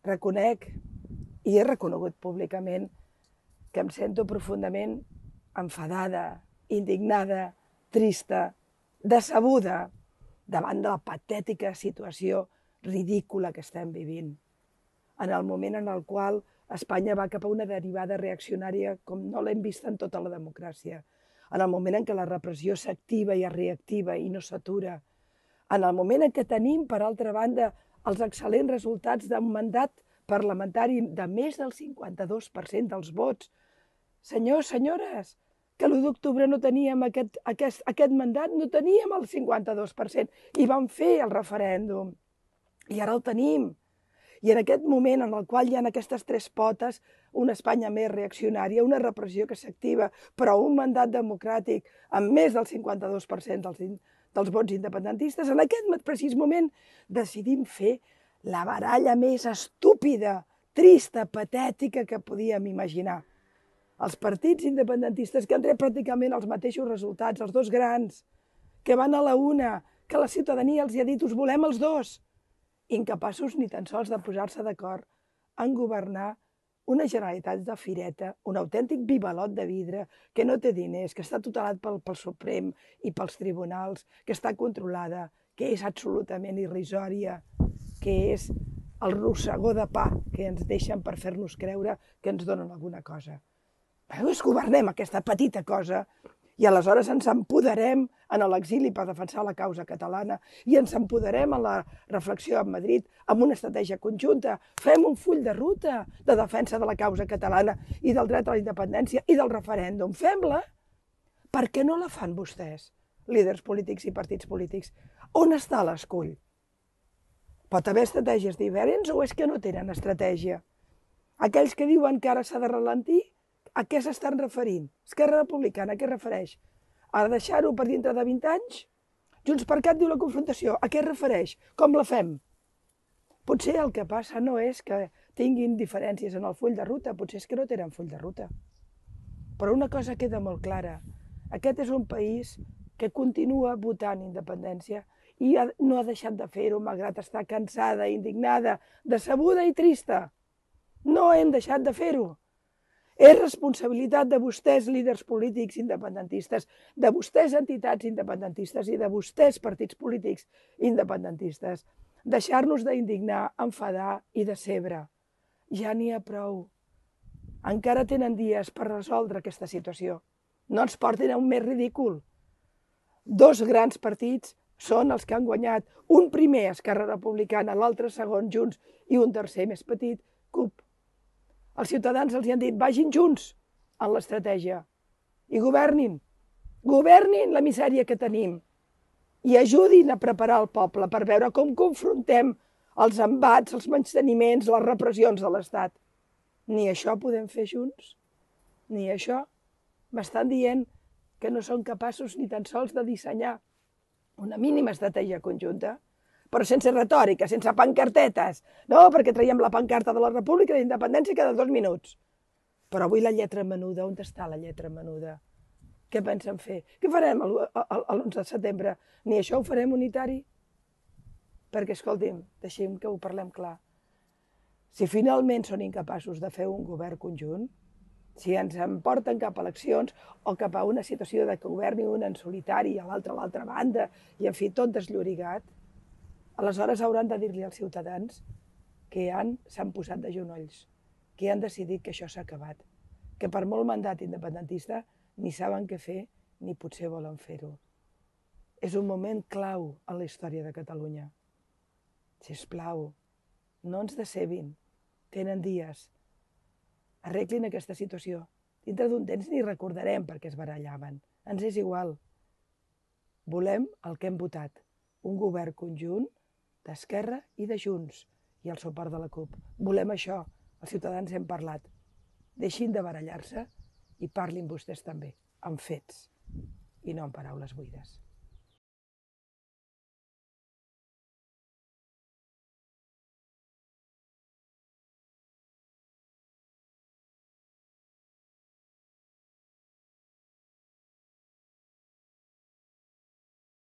reconec i he reconegut públicament que em sento profundament enfadada, indignada, trista, decebuda davant de la patètica situació ridícula que estem vivint. En el moment en el qual Espanya va cap a una derivada reaccionària com no l'hem vist en tota la democràcia, en el moment en què la repressió s'activa i es reactiva i no s'atura, en el moment en què tenim, per altra banda, els excel·lents resultats d'un mandat parlamentari de més del 52% dels vots. Senyors, senyores, que l'1 d'octubre no teníem aquest mandat, no teníem el 52% i vam fer el referèndum. I ara el tenim. I en aquest moment en el qual hi ha aquestes tres potes, una Espanya més reaccionària, una repressió que s'activa, però un mandat democràtic amb més del 52% dels vots independentistes, en aquest precís moment decidim fer la baralla més estúpida, trista, patètica que podíem imaginar. Els partits independentistes que han tret pràcticament els mateixos resultats, els dos grans, que van a la una, que la ciutadania els ha dit us volem els dos, incapaços ni tan sols de posar-se d'acord en governar una Generalitat de fireta, un autèntic bibalot de vidre, que no té diners, que està tutelat pel Suprem i pels tribunals, que està controlada, que és absolutament irrisòria, que és el rossegó de pa que ens deixen per fer-nos creure que ens donen alguna cosa. Doncs governem aquesta petita cosa i aleshores ens empoderem en l'exili per defensar la causa catalana i ens empoderem en la reflexió a Madrid amb una estratègia conjunta. Fem un full de ruta de defensa de la causa catalana i del dret a la independència i del referèndum. Fem-la. Per què no la fan vostès, líders polítics i partits polítics? On està l'escull? Pot haver estratègies diferents o és que no tenen estratègia? Aquells que diuen que ara s'ha de ralentir, a què s'estan referint? Esquerra Republicana, a què es refereix? A deixar-ho per dintre de 20 anys? Junts per Cat diu la confrontació, a què es refereix? Com la fem? Potser el que passa no és que tinguin diferències en el full de ruta, potser és que no tenen full de ruta. Però una cosa queda molt clara, aquest és un país que continua votant independència i no ha deixat de fer-ho malgrat estar cansada, indignada, decebuda i trista. No hem deixat de fer-ho. És responsabilitat de vostès, líders polítics independentistes, de vostès, entitats independentistes i de vostès, partits polítics independentistes, deixar-nos d'indignar, enfadar i decebre. Ja n'hi ha prou. Encara tenen dies per resoldre aquesta situació. No ens portin a un més ridícul. Dos grans partits són els que han guanyat. Un primer, Esquerra Republicana, l'altre segon, Junts, i un tercer més petit, CUP. Els ciutadans els han dit, vagin junts en l'estratègia i governin la misèria que tenim i ajudin a preparar el poble per veure com confrontem els embats, els menysteniments, les repressions de l'Estat. Ni això podem fer junts, ni això. M'estan dient que no són capaços ni tan sols de dissenyar una mínima estratègia conjunta, però sense retòrica, sense pancartetes. No, perquè traiem la pancarta de la República i la independència cada 2 minuts. Però avui la lletra menuda, on està la lletra menuda? Què pensen fer? Què farem l'11 de setembre? Ni això ho farem unitari? Perquè, escolti'm, deixem que ho parlem clar. Si finalment són incapaços de fer un govern conjunt, si ens emporten cap a eleccions o cap a una situació de que governi un en solitari i l'altre a l'altra banda, i en fi, tot desllorigat, aleshores hauran de dir-li als ciutadans que s'han posat de genolls, que han decidit que això s'ha acabat, que per molt mandat independentista ni saben què fer ni potser volen fer-ho. És un moment clau en la història de Catalunya. Sisplau, no ens decebin, tenen dies. Arreglin aquesta situació. Dintre d'un temps ni recordarem per què es barallaven. Ens és igual. Volem el que hem votat, un govern conjunt d'Esquerra i de Junts i el suport de la CUP. Volem això, els ciutadans hem parlat. Deixin de barallar-se i parlin vostès també, amb fets i no amb paraules buides.